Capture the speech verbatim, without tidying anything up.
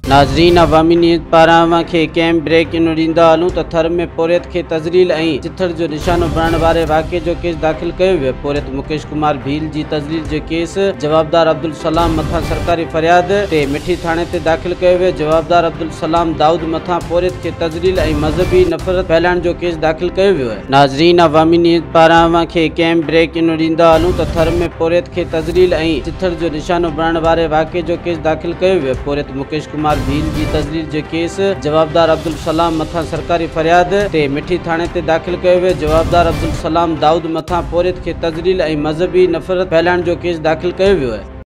नाज़रीन, अवामी न्यूज़ पारां खे कंहिं ब्रेक इन ॾींदा हलूं त थर में पोरियत खे तज़लील ऐं चिथड़ जो निशानो बणण वारे वाक़े जो केस दाख़िल कयो वियो। पोरियत मुकेश कुमार भील जी तज़लील जो केस जवाबदार अब्दुल सलाम मथां सरकारी फरियाद ते मिठी थाणे ते दाख़िल कयो वियो। जवाबदार अब्दुल सलाम दाऊद मथां पोरियत खे तज़लील ऐं मज़हबी नफ़रत फैलाइण जो केस दाख़िल कयो वियो आहे। नाज़रीन, अवामी न्यूज़ पारां खे कंहिं ब्रेक इन ॾींदा हलूं त थर में पोरियत खे तज़लील ऐं चिथड़ जो निशानो बणण वारे वाक़े जो केस दाख़िल कयो वियो। पोरियत मुकेश कुमार भील जी तज़लील जो केस जवाबदार अब्दुल सलाम मथां सरकारी फरियाद ते मिठी थाणे ते दाख़िल कयो वियो। जवाबदार अब्दुल सलाम दाऊद मथां पोरियत खे तज़लील ऐं मज़हबी नफ़रत फैलाइण जो केस दाख़िल कयो वियो आहे।